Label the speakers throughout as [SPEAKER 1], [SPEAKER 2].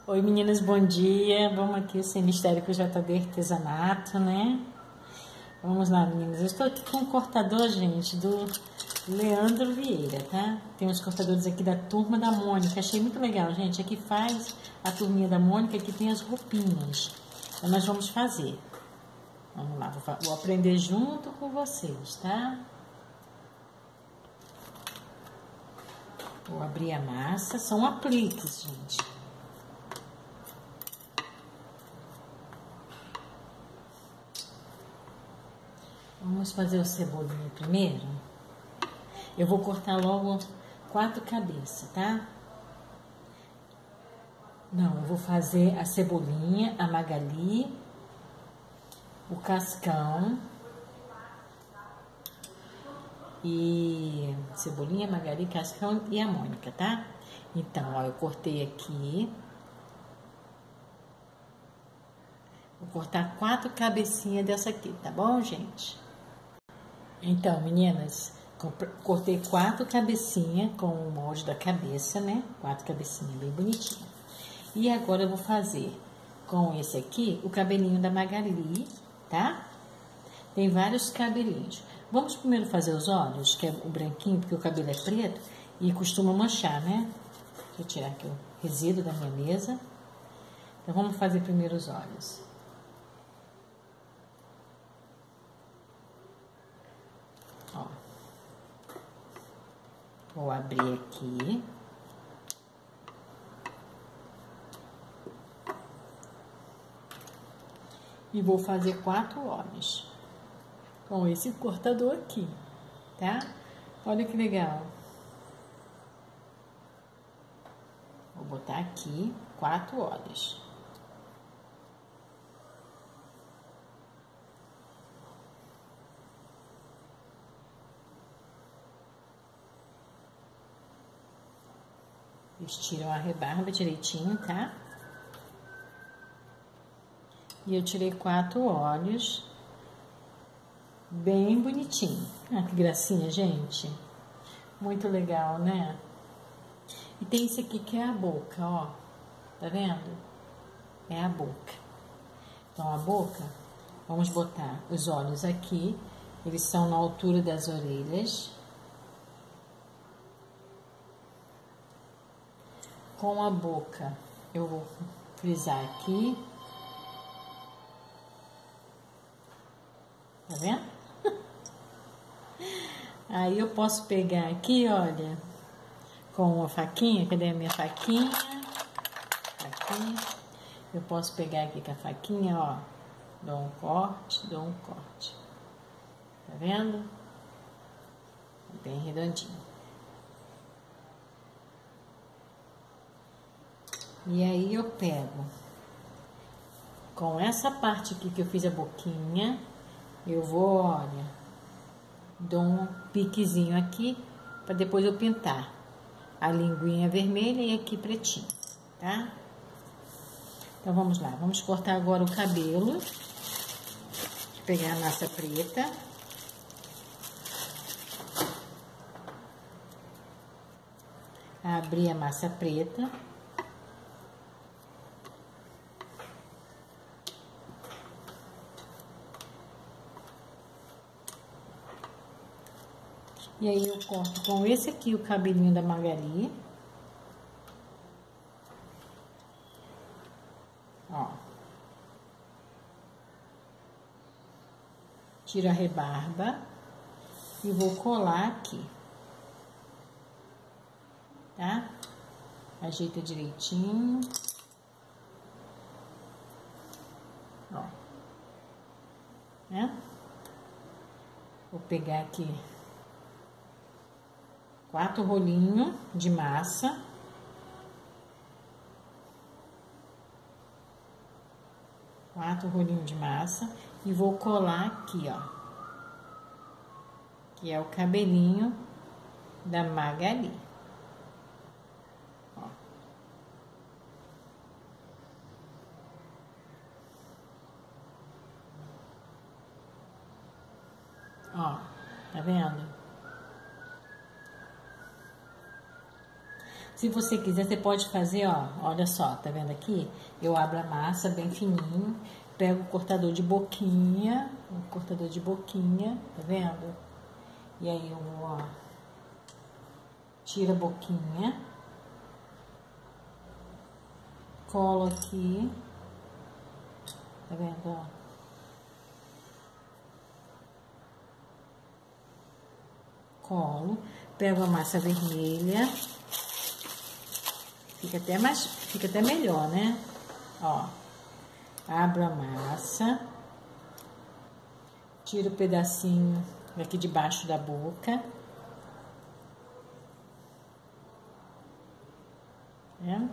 [SPEAKER 1] Oi meninas, bom dia. Vamos aqui o Sem Mistério com o JD Artesanato, né? Vamos lá, meninas. Eu estou aqui com um cortador, gente, do Leandro Vieira, tá? Tem uns cortadores aqui da Turma da Mônica. Achei muito legal, gente. Aqui faz a turminha da Mônica, aqui tem as roupinhas. Então nós vamos fazer. Vamos lá, vou aprender junto com vocês, tá? Vou abrir a massa. São apliques, gente. Vamos fazer o cebolinho primeiro. Eu vou cortar logo 4 cabeças, tá? Não, eu vou fazer a cebolinha, a Magali, o cascão e cebolinha, Magali, cascão e a Mônica, tá? Então, ó, eu cortei aqui. Vou cortar 4 cabecinhas dessa aqui, tá bom, gente? Então, meninas, cortei 4 cabecinhas com o molde da cabeça, né? 4 cabecinhas bem bonitinhas. E agora eu vou fazer com esse aqui o cabelinho da Magali, tá? Tem vários cabelinhos. Vamos primeiro fazer os olhos, que é o branquinho, porque o cabelo é preto e costuma manchar, né? Deixa eu tirar aqui o resíduo da minha mesa. Então, vamos fazer primeiro os olhos. Ó, vou abrir aqui. E vou fazer 4 olhos com esse cortador aqui, tá? Olha que legal. Vou botar aqui 4 olhos. Estiram a rebarba direitinho, tá? E eu tirei 4 olhos. Bem bonitinho. Ah, que gracinha, gente. Muito legal, né? E tem esse aqui que é a boca, ó. Tá vendo? É a boca. Então, a boca, vamos botar os olhos aqui. Eles são na altura das orelhas. Com a boca, eu vou frisar aqui. Tá vendo? Aí eu posso pegar aqui, olha, com uma faquinha. Cadê a minha faquinha? Aqui. Eu posso pegar aqui com a faquinha, ó. Dou um corte, dou um corte. Tá vendo? Bem redondinho. E aí eu pego com essa parte aqui que eu fiz a boquinha, eu vou, olha, dou um piquezinho aqui para depois eu pintar a linguinha vermelha e aqui pretinho, tá? Então vamos lá, vamos cortar agora o cabelo. Vou pegar a massa preta. Abrir a massa preta. E aí eu corto com esse aqui o cabelinho da Magali. Ó. Tiro a rebarba e vou colar aqui. Tá? Ajeita direitinho. Ó. Né? Vou pegar aqui 4 rolinhos de massa. Quatro rolinhos de massa. E vou colar aqui, ó. Que é o cabelinho da Magali. Ó. Ó, tá vendo? Se você quiser, você pode fazer, ó, olha só, tá vendo aqui? Eu abro a massa bem fininho, pego o cortador de boquinha, tá vendo? E aí eu vou, ó, tiro a boquinha, colo aqui, tá vendo, ó? Colo, pego a massa vermelha, fica até melhor, né? Ó, abro a massa, tiro o pedacinho aqui debaixo da boca, né?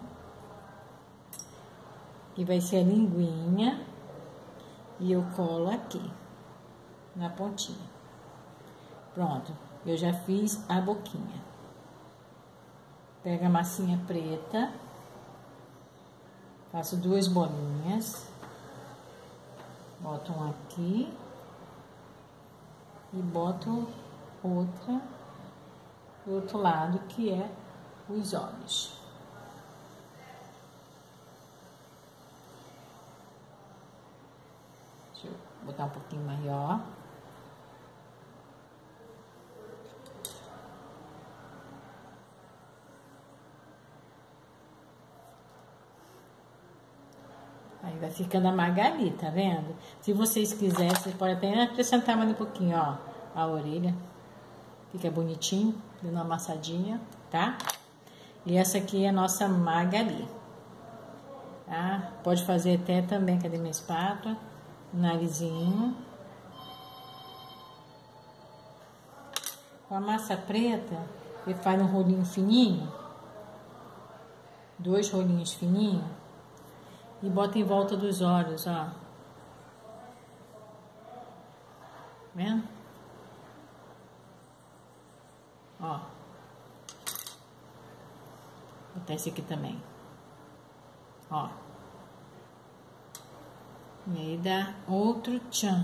[SPEAKER 1] Que vai ser a linguinha, e eu colo aqui na pontinha. Pronto, eu já fiz a boquinha. Pego a massinha preta, faço 2 bolinhas, boto uma aqui e boto outra do outro lado, que é os olhos. Deixa eu botar um pouquinho maior. Aí vai ficando a Magali, tá vendo? Se vocês quiserem, vocês podem até acrescentar mais um pouquinho, ó, a orelha. Fica bonitinho, dando uma amassadinha, tá? E essa aqui é a nossa Magali, tá? Pode fazer até também, cadê minha espátula? Narizinho. Com a massa preta, você faz um rolinho fininho, 2 rolinhos fininhos, e bota em volta dos olhos, ó. Vendo? Ó. Vou botar esse aqui também. Ó. E aí dá outro tchan.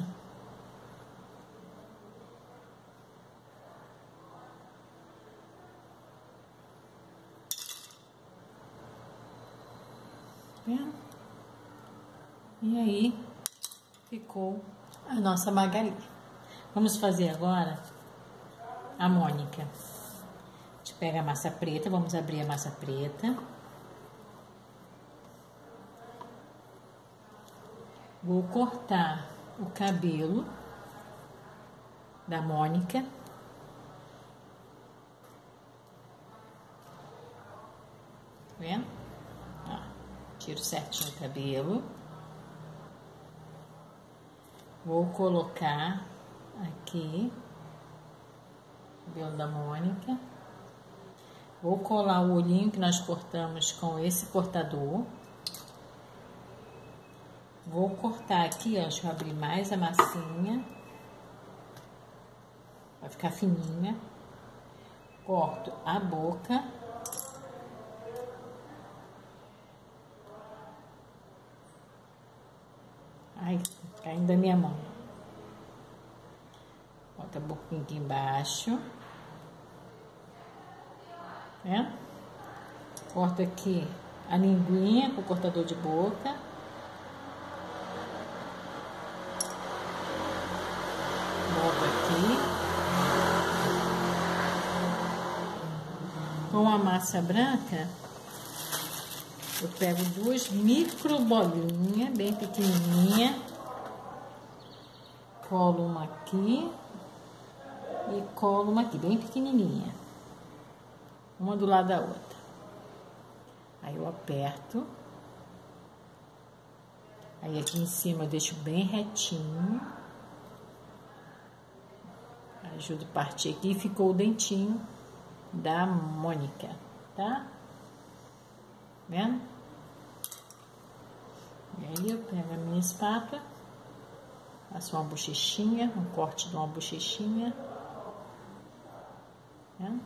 [SPEAKER 1] Vendo? E aí, ficou a nossa Magali. Vamos fazer agora a Mônica. A gente pega a massa preta, vamos abrir a massa preta. Vou cortar o cabelo da Mônica. Tá vendo? Ó, tiro certinho o cabelo. Vou colocar aqui o cabelo da Mônica. Vou colar o olhinho que nós cortamos com esse cortador. Vou cortar aqui, ó, deixa eu abrir mais a massinha. Vai ficar fininha. Corto a boca. Ai, caindo da minha mão. Bota a boquinha aqui embaixo. Né? Corto aqui a linguinha com o cortador de boca. Boto aqui. Com a massa branca, eu pego 2 micro bolinhas, bem pequenininha, colo uma aqui e colo uma aqui, bem pequenininha, uma do lado da outra. Aí eu aperto, aí aqui em cima eu deixo bem retinho, ajudo a partir aqui e ficou o dentinho da Mônica, tá? Vendo? E aí eu pego a minha espátula, faço uma bochechinha, um corte de uma bochechinha. Vendo?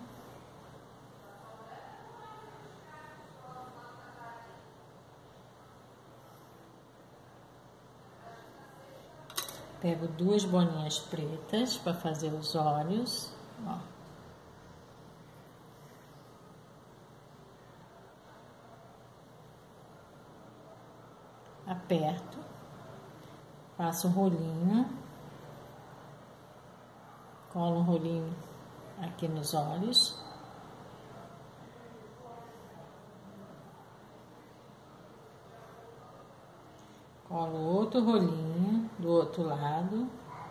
[SPEAKER 1] Pego 2 bolinhas pretas para fazer os olhos, ó. aperto, faço um rolinho, colo um rolinho aqui nos olhos. Colo outro rolinho do outro lado.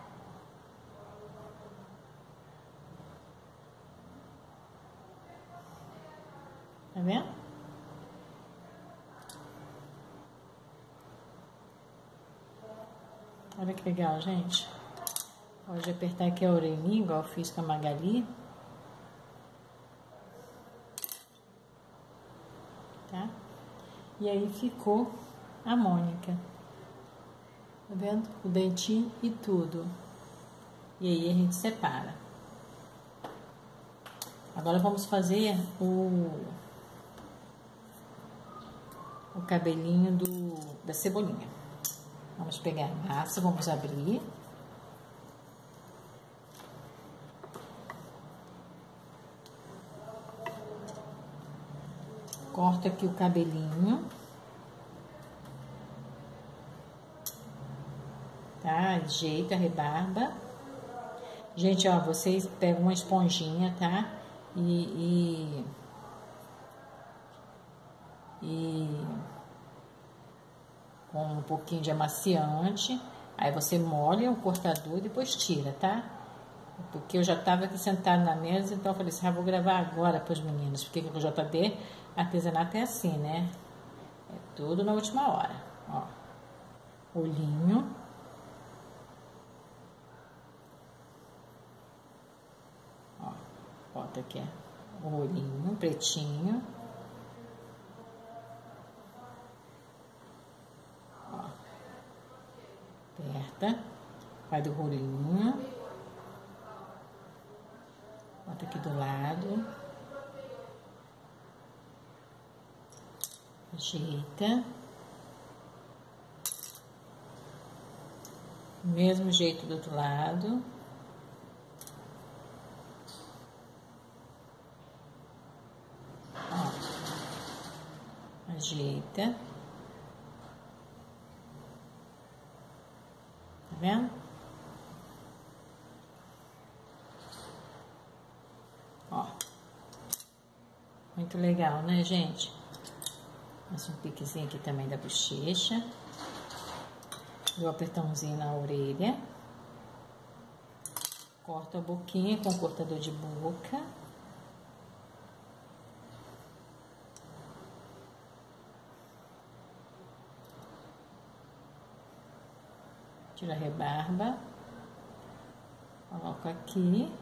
[SPEAKER 1] Tá vendo? Olha que legal, gente. Pode apertar aqui a orelhinha, igual eu fiz com a Magali. Tá? E aí ficou a Mônica. Tá vendo? O dentinho e tudo. E aí a gente separa. Agora vamos fazer o cabelinho da cebolinha. Vamos pegar a massa, vamos abrir. Corta aqui o cabelinho. Tá? Ajeita a rebarba. Gente, ó, vocês pegam uma esponjinha, tá? E com um pouquinho de amaciante, aí você molha o cortador e depois tira, tá? Porque eu já tava aqui sentada na mesa, então eu falei assim, vou gravar agora para os meninos, porque o JD artesanato é assim, né? É tudo na última hora, ó. Olhinho. Ó, bota aqui, ó, o olhinho pretinho. Aperta, faz o rolinho, bota aqui do lado, ajeita, mesmo jeito do outro lado, ó, ajeita. Tá vendo? Ó. Muito legal, né, gente? Faço um piquezinho aqui também da bochecha. Dou um apertãozinho na orelha. Corto a boquinha com o cortador de boca. Tiro a rebarba, coloco aqui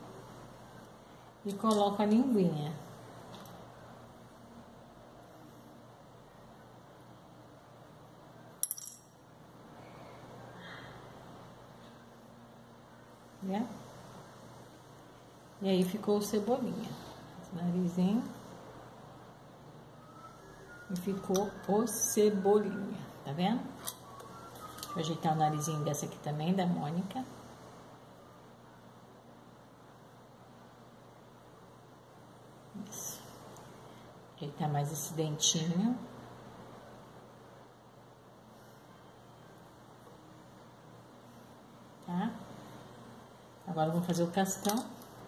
[SPEAKER 1] e coloco a linguinha. Né? E aí ficou o cebolinha, esse narizinho, e ficou o cebolinha, tá vendo? Vou ajeitar o narizinho dessa aqui também, da Mônica. Isso. Ajeitar mais esse dentinho. Tá? Agora eu vou fazer o cascão.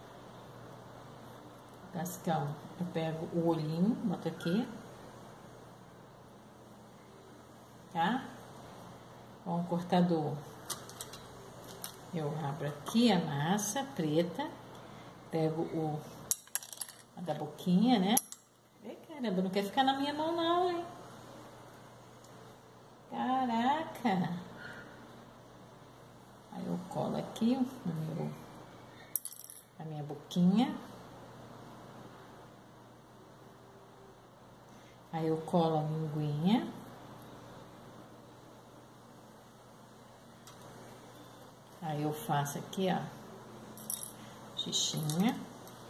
[SPEAKER 1] O cascão, eu pego o olhinho, boto aqui. Tá? Com o cortador, eu abro aqui a massa preta, pego a da boquinha, né? Ei, caramba, não quer ficar na minha mão não, hein? Caraca! Aí eu colo aqui a minha boquinha. Aí eu colo a linguinha. Aí eu faço aqui, ó, xixinha.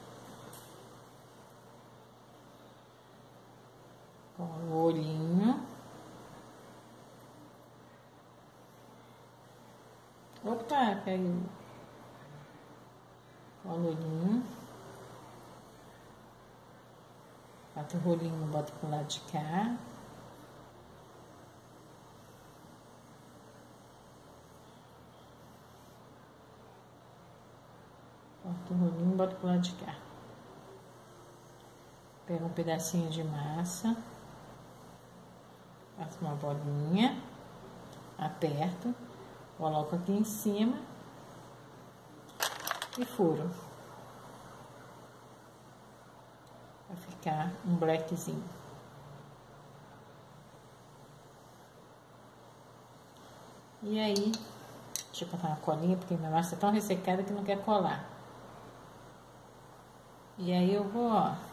[SPEAKER 1] Com o olhinho. Opa, caiu. Com o olhinho. Faço o rolinho, boto pro lado de cá. corto o rolinho e boto pro lado de cá. Pego um pedacinho de massa, faço uma bolinha, aperto, coloco aqui em cima e furo. Vai ficar um blackzinho. E aí, deixa eu botar uma colinha, porque minha massa tá tão ressecada que não quer colar. E aí eu vou, ó. Tá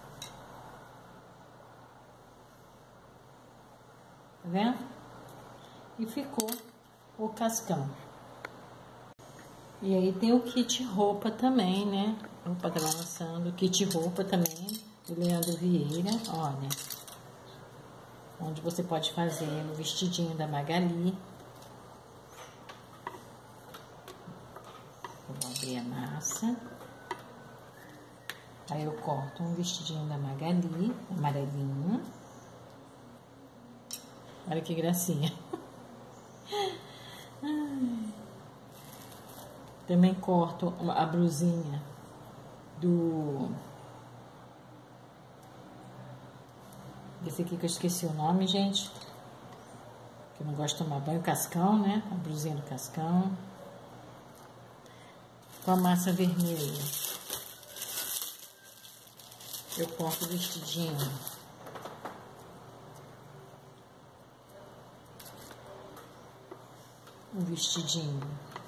[SPEAKER 1] vendo? E ficou o cascão. E aí tem o kit roupa também, né? Roupa tá lançando, kit roupa também, do Leandro Vieira, olha. Onde você pode fazer o vestidinho da Magali. Vou abrir a massa. Aí eu corto um vestidinho da Magali, amarelinho. Olha que gracinha. Também corto a blusinha esse aqui que eu esqueci o nome, gente. Que eu não gosto de tomar banho, cascão, né? A blusinha do cascão. Com a massa vermelha. Eu corto o vestidinho. O vestidinho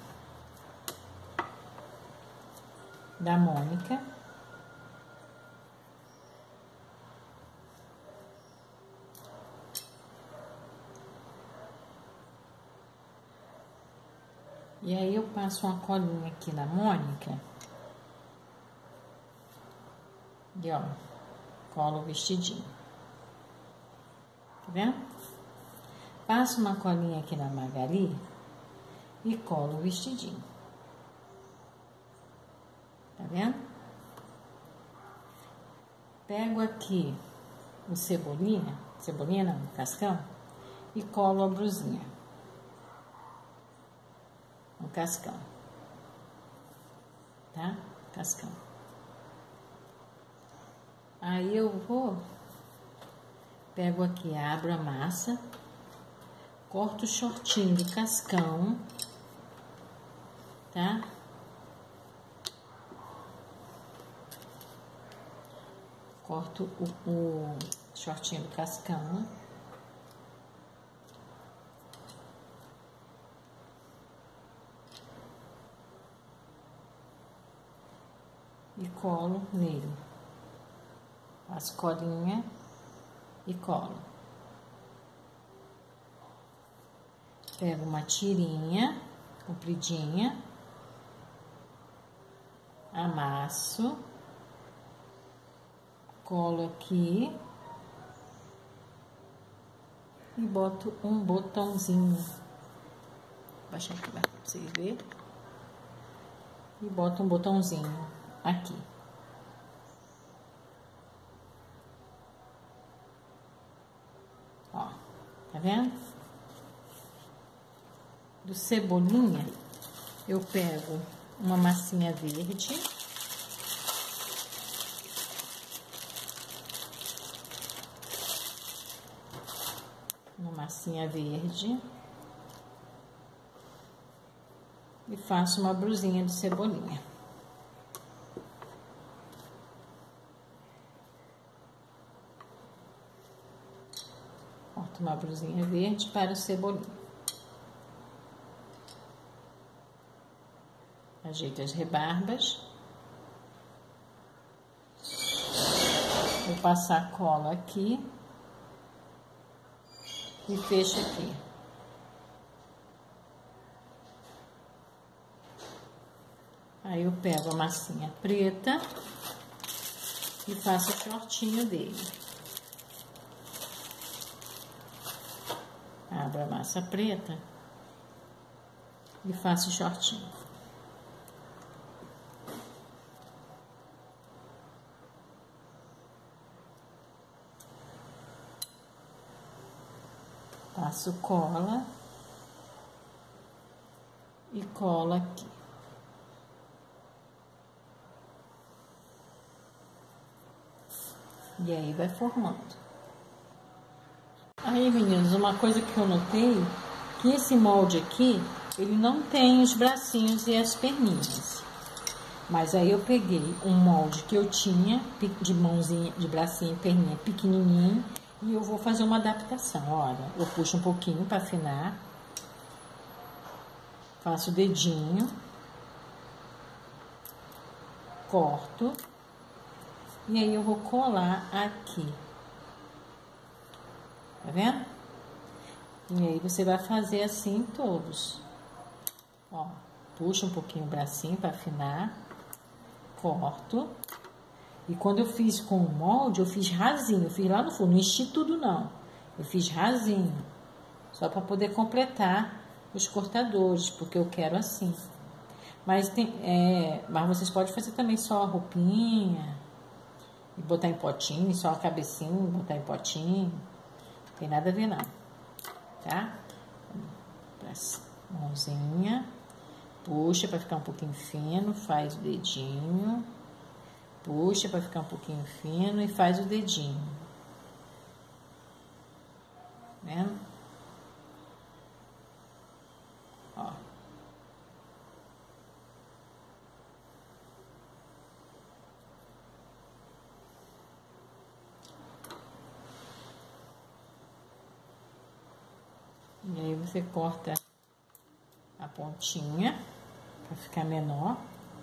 [SPEAKER 1] da Mônica. E aí eu passo uma colinha aqui na Mônica. E ó, colo o vestidinho. Tá vendo? Passo uma colinha aqui na Magali e colo o vestidinho. Tá vendo? Pego aqui o cebolinha não, o cascão, e colo a blusinha no cascão, tá? Cascão. Aí eu vou, pego aqui, abro a massa, corto o shortinho do cascão, tá? Corto o shortinho do cascão. E colo nele. Faço colinha e colo. Pego uma tirinha compridinha, amasso, colo aqui e boto um botãozinho. Vou baixar aqui pra vocês verem. E boto um botãozinho aqui. Ó, tá vendo? Do cebolinha, eu pego uma massinha verde. Uma massinha verde. E faço uma blusinha de cebolinha. Corto uma blusinha verde para o cebolinha. Ajeito as rebarbas. Vou passar cola aqui. E fecho aqui. Aí eu pego a massinha preta e faço o shortinho dele. Abro a massa preta e faço o shortinho. Passo cola e cola aqui. E aí vai formando. Aí, meninos, uma coisa que eu notei, que esse molde aqui, ele não tem os bracinhos e as perninhas. Mas aí eu peguei um molde que eu tinha, de mãozinha, de bracinho e perninha pequenininho, e eu vou fazer uma adaptação. Olha, eu puxo um pouquinho para afinar, faço o dedinho, corto, e aí eu vou colar aqui. Tá vendo? E aí você vai fazer assim todos. Ó, puxa um pouquinho o bracinho para afinar, corto. E quando eu fiz com o molde, eu fiz rasinho, eu fiz lá no fundo, não enchi tudo não. Eu fiz rasinho, só para poder completar os cortadores, porque eu quero assim. Mas, mas vocês podem fazer também só a roupinha, e botar em potinho, só a cabecinha, botar em potinho. Não tem nada a ver não, tá? Mãozinha, puxa para ficar um pouquinho fino, faz o dedinho. Puxa para ficar um pouquinho fino e faz o dedinho. Vendo? Ó. E aí você corta a pontinha para ficar menor.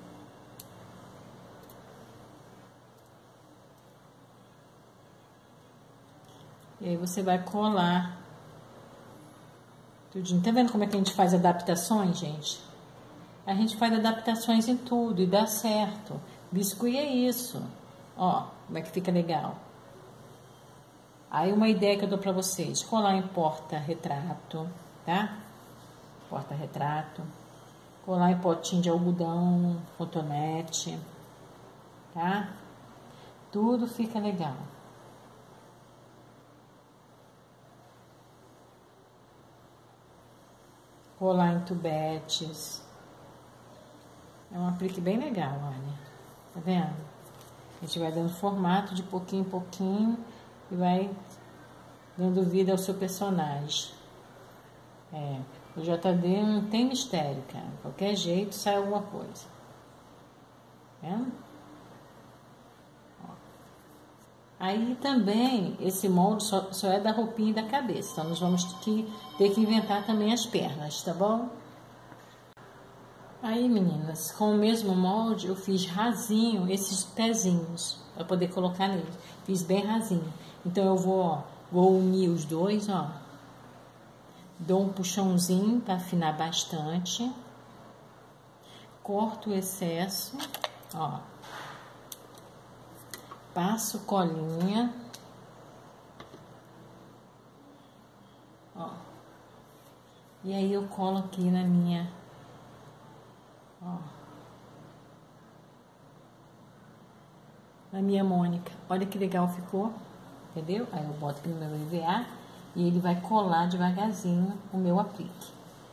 [SPEAKER 1] E aí você vai colar tudinho. Tá vendo como é que a gente faz adaptações, gente? A gente faz adaptações em tudo e dá certo. Biscuit é isso. Ó, como é que fica legal. Aí uma ideia que eu dou pra vocês, colar em porta-retrato, tá? Porta-retrato. Colar em potinho de algodão, cotonete, tá? Tudo fica legal. Colar em tubetes. É um aplique bem legal, olha. Tá vendo? A gente vai dando formato de pouquinho em pouquinho e vai dando vida ao seu personagem. O JD não tem mistério, cara. Qualquer jeito sai alguma coisa. Tá vendo? Ó. Aí também, esse molde só é da roupinha e da cabeça. Então, nós vamos ter que inventar também as pernas, tá bom? Aí, meninas, com o mesmo molde, eu fiz rasinho esses pezinhos, para poder colocar nele. Fiz bem rasinho. Então, eu vou unir os dois, ó. Dou um puxãozinho para afinar bastante. Corto o excesso, ó. Passo colinha. Ó. E aí, eu colo aqui na minha... Ó, na minha Mônica. Olha que legal ficou, entendeu? Aí eu boto aqui no meu EVA e ele vai colar devagarzinho o meu aplique.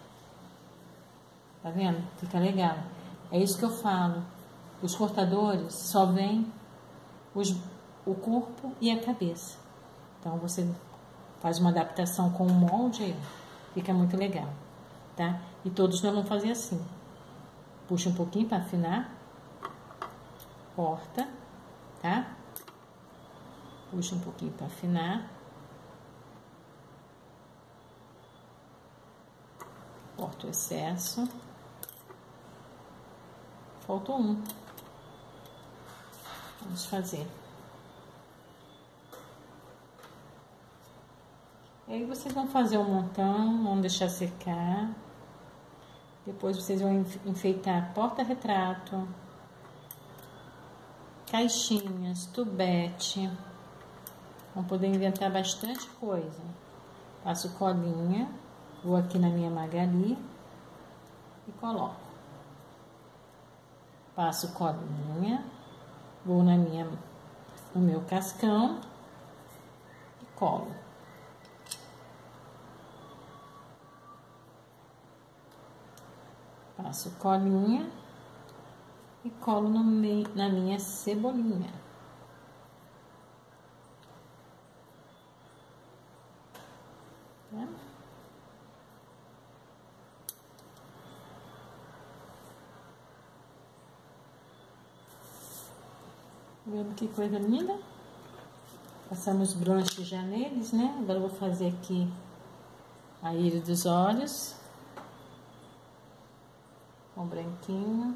[SPEAKER 1] Tá vendo? Fica legal. É isso que eu falo. Os cortadores só vêm o corpo e a cabeça. Então você faz uma adaptação com o molde aí, fica muito legal, tá? E todos nós vamos fazer assim. Puxa um pouquinho para afinar, corta, tá? Puxa um pouquinho para afinar, corta o excesso. Faltou um. Vamos fazer. E aí vocês vão fazer um montão, vão deixar secar. Depois vocês vão enfeitar porta-retrato, caixinhas, tubete. Vão poder inventar bastante coisa. Passo colinha, vou aqui na minha Magali e coloco. Passo colinha, vou no meu cascão e colo. Passo colinha e colo na minha cebolinha. Tá? Vendo que coisa linda? Passamos bronze já neles, né? Agora eu vou fazer aqui a íris dos olhos. Com branquinho.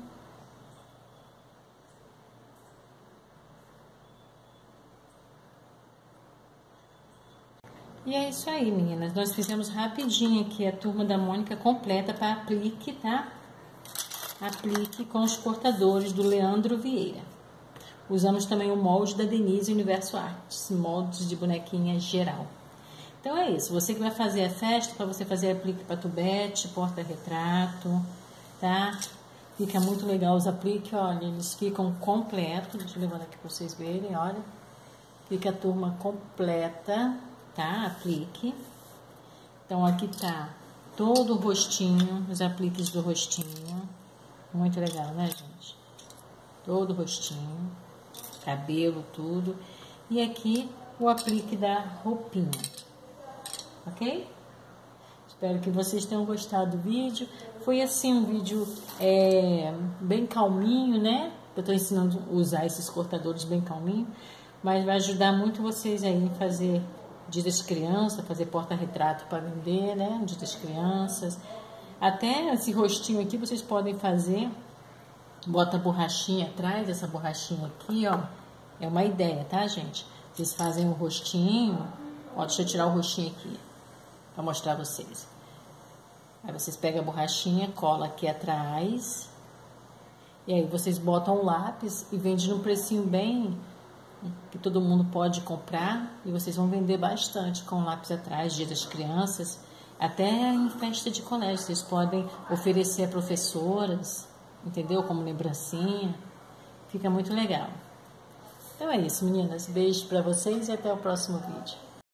[SPEAKER 1] E é isso aí, meninas. Nós fizemos rapidinho aqui a turma da Mônica completa para aplique, tá? Aplique com os cortadores do Leandro Vieira. Usamos também o molde da Denise Universo Artes, moldes de bonequinha geral. Então é isso. Você que vai fazer a festa, para você fazer aplique para tubete, porta-retrato, tá? Fica muito legal os apliques, olha, eles ficam completos. Deixa eu levar aqui para vocês verem, olha. Fica a turma completa, tá? Aplique. Então aqui tá todo o rostinho, os apliques do rostinho. Muito legal, né, gente? Todo o rostinho, cabelo, tudo. E aqui o aplique da roupinha, ok? Espero que vocês tenham gostado do vídeo. Foi assim um vídeo bem calminho, né? Eu tô ensinando a usar esses cortadores bem calminho, mas vai ajudar muito vocês aí a fazer Dia das Crianças, fazer porta-retrato para vender, né? Dia das Crianças. Até esse rostinho aqui vocês podem fazer, bota a borrachinha atrás, essa borrachinha aqui, ó. É uma ideia, tá, gente? Vocês fazem o rostinho, ó, deixa eu tirar o rostinho aqui para mostrar a vocês. Aí vocês pegam a borrachinha, cola aqui atrás, e aí vocês botam o lápis e vendem num precinho bem que todo mundo pode comprar, e vocês vão vender bastante com o lápis atrás, Dia das Crianças, até em festa de colégio. Vocês podem oferecer a professoras, entendeu? Como lembrancinha. Fica muito legal. Então é isso, meninas. Beijo pra vocês e até o próximo vídeo.